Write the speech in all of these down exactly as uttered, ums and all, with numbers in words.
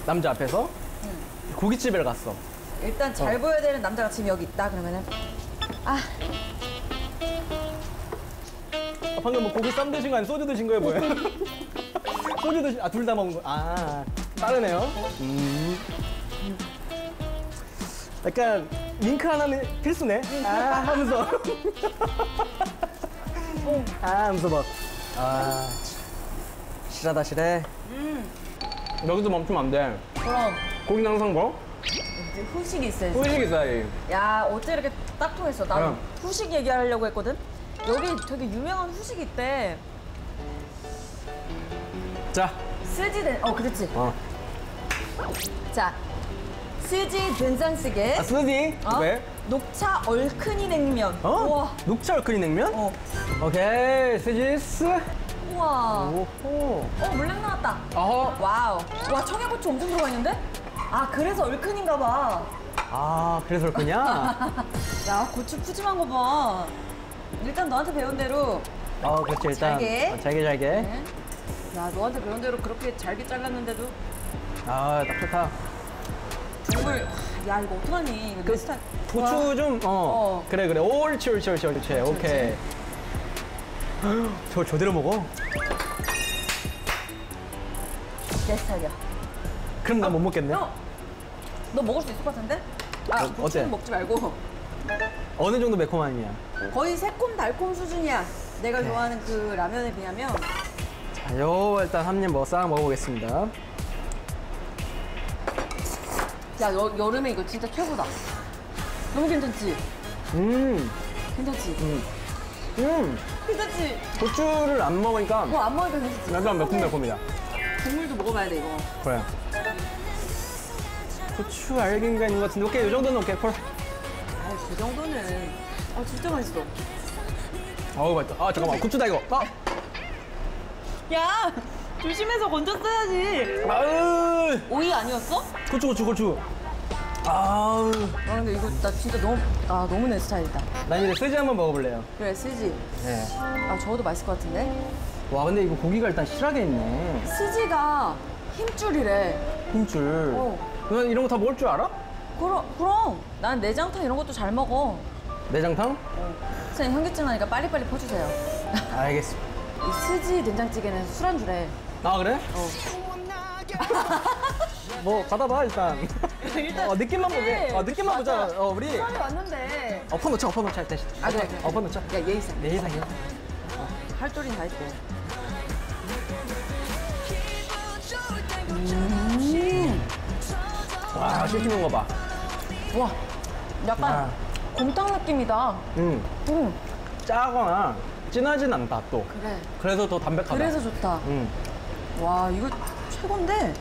남자 앞에서 고깃집에 갔어. 일단 잘 어. 보여야 되는 남자가 지금 여기 있다 그러면은 아 아, 방금 뭐 고기 쌈 드신 거 아니면 소주 드신 거예요, 뭐예요? 소주 드신, 아, 둘 다 먹은 거. 아, 빠르네요. 음. 약간 링크 하나는 필수네. 아, 하면서. 아, 하면서 막. 아, 실하다, 실해. 음. 여기서 멈추면 안 돼. 그럼 고기 항상 뭐? 이제 후식이 있어야지. 후식 있어야지. 야 어째 이렇게 딱 통했어. 나는 응. 후식 얘기하려고 했거든. 여기 되게 유명한 후식이 있대. 자, 스지 된, 어 그렇지. 어. 자 스지 된장찌개. 아, 스지? 어? 왜? 녹차 얼큰이 냉면. 어? 우와. 녹차 얼큰이 냉면? 어. 오케이, 스지스. 우와. 오호. 어 물냉 나왔다. 어허. 와우. 와 청양고추 엄청 들어가 있는데? 아 그래서 얼큰인가 봐. 아, 그래서 그렇구냐? 야 고추 푸짐한 거 봐. 일단 너한테 배운 대로. 어, 그렇지, 일단. 잘게. 어, 잘게, 잘게. 네. 야 너한테 배운 대로 그렇게 잘게 잘랐는데도 아, 딱 좋다. 국물. 야 이거 어떡하니? 이거 내 스타일. 고추 와. 좀, 어. 어. 그래, 그래. 옳지, 옳지, 옳지, 옳지. 오케이. 저걸 저대로 먹어? 내 스타일이야. 그럼 난 못 먹겠네. 어? 너 먹을 수 있을 것 같은데? 아 어, 고추는 어때? 먹지 말고 어느 정도 매콤함이야? 거의 새콤 달콤 수준이야. 내가 오케이. 좋아하는 그 라면에 비하면. 자, 요 일단 한 입 뭐 싹 먹어보겠습니다. 야 여, 여름에 이거 진짜 최고다. 너무 괜찮지? 음, 괜찮지? 음, 음. 괜찮지? 고추를 안 먹으니까 뭐 안 먹으니까 괜찮지? 약간 매콤매콤이다. 국물도 먹어봐야 돼 이거. 그래. 고추 알갱이가 있는 것 같은데, 오케이, 이 정도는 오케이, 콜. 아그 정도는. 아 진짜 맛있어. 어우, 맛있다. 아, 잠깐만, 고추다, 이거. 아! 야 조심해서 건졌어야지. 아으! 오이 아니었어? 고추, 고추, 고추. 아우. 아 근데 이거 나 진짜 너무 아 너무 내 스타일이다. 난 이제 스지 한번 먹어볼래요. 그래 쓰지. 네. 아 저어도 맛있을 것 같은데. 와, 근데 이거 고기가 일단 실하게 있네. 스지가 힘줄이래. 힘줄. 어. 너 이런 거 다 먹을 줄 알아? 그럼 그럼 난 내장탕 이런 것도 잘 먹어. 내장탕? 선생님 현기증 나니까 빨리빨리 퍼주세요. 알겠습니다. 이 스지 된장찌개는 술안주래. 아, 그래? 어. 뭐, 받아봐, 일단. 일단 어, 느낌만 보게. 어, 느낌만 보자. 맞아. 어, 우리. 술안주 왔는데. 엎어 놓자, 엎어 놓자, 일단. 아 그래. 그래. 엎어 놓자. 야 예의상. 내 예상이야. 할 줄은 다 있고. 와, 씹히는 거 봐. 와 약간 아. 곰탕 느낌이다. 음, 응. 짜거나 진하진 않다, 또. 그래. 그래서 더 담백하다. 그래서 좋다. 음. 와 이거 최고인데.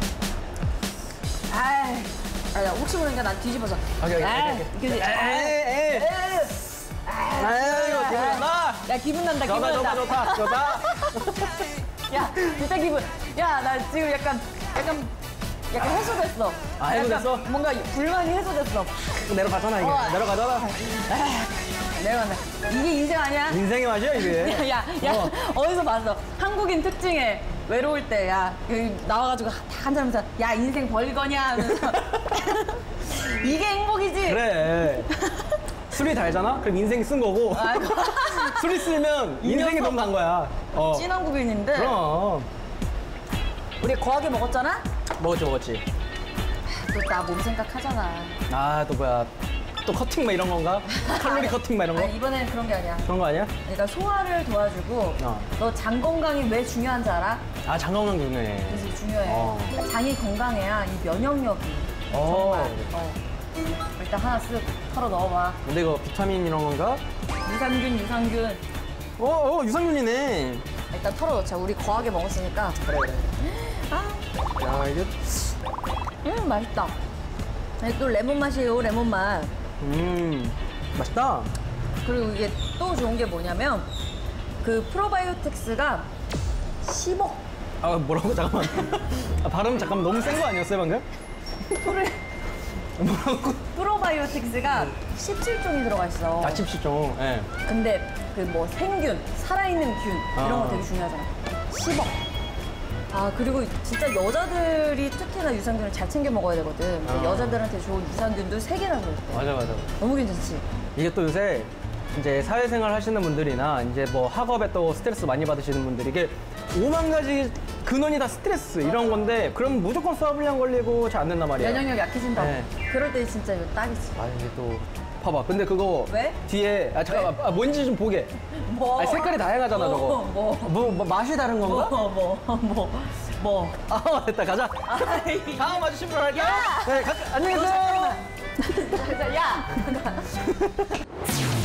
아이. 아, 야, 혹시 모르니까 난 뒤집어서. 오케이, 오케이, 아이, 오케이, 이게 오케이. 이제- 에이, 에이. 아유, 이거 기분 좋다. 야 기분 난다 기분 좋다, 난다. 좋다, 좋다, 좋다. 야 진짜 기분. 야 나 지금 약간 약간 약간 해소됐어. 아, 해소됐어? 약간 뭔가 불만이 해소됐어. 내려가잖아, 이게. 어. 내려가잖아. 내려간다. 이게 인생 아니야? 인생의 맛이야, 이게. 야, 야, 어. 어. 디서 봤어? 한국인 특징에 외로울 때, 야, 여기 나와가지고 다 한잔하면서, 야, 인생 벌거냐? 하면서. 이게 행복이지? 그래. 술이 달잖아? 그럼 인생이 쓴 거고. 아이고. 술이 쓰면 인생이 너무 단 거야. 어. 찐한국인인데, 그럼. 우리 거하게 먹었잖아? 먹었지, 먹었지. 또 나 몸 생각하잖아. 아, 또 뭐야. 또 커팅 막 이런 건가? 칼로리 커팅 막 이런 거? 아니, 이번엔 그런 게 아니야. 그런 거 아니야? 그러니까 소화를 도와주고, 어. 너 장 건강이 왜 중요한지 알아? 아, 장건강 중요해. 그래서 중요해. 어. 장이 건강해야 이 면역력이 어. 정말. 어. 일단 하나 쓱 털어 넣어봐. 근데 이거 비타민 이런 건가? 유산균, 유산균. 어, 어, 유산균이네. 일단 털어 넣자. 우리 거하게 먹었으니까. 그래, 그래. 아, 야, 이게. 음 맛있다. 아니, 또 레몬 맛이에요, 레몬 맛. 음, 맛있다. 그리고 이게 또 좋은 게 뭐냐면 그 프로바이오틱스가 십억 아, 뭐라고? 잠깐만. 아, 발음 잠깐 너무 센 거 아니었어요, 방금? 프로, 뭐라고? 프로바이오틱스가 십칠 종이 들어가 있어. 아침시종. 예. 근데 그 뭐 생균, 살아있는 균 이런 아. 거 되게 중요하잖아. 십억. 아, 그리고 진짜 여자들이 특히나 유산균을 잘 챙겨 먹어야 되거든. 아. 여자들한테 좋은 유산균도 세 개나 들어있대. 맞아, 맞아. 너무 괜찮지? 이게 또 요새 이제 사회생활 하시는 분들이나 이제 뭐 학업에 또 스트레스 많이 받으시는 분들이 이게 오만 가지 근원이 다 스트레스 이런 건데 그럼 무조건 수화불량 걸리고 잘 안 된단 말이야. 면역력 약해진다. 네. 그럴 때 진짜 이거 딱이지. 아 이게 또 봐봐. 근데 그거 왜? 뒤에 아 잠깐만 아, 뭔지 좀 보게. 뭐? 아니, 색깔이 다양하잖아 뭐, 저거. 뭐. 뭐, 뭐 맛이 다른 건가? 뭐, 뭐, 뭐, 뭐. 아 됐다 가자. 아이. 다음 아저씨 분으로 할게요. 야! 네, 가, 안녕히 계세요. 자, 야!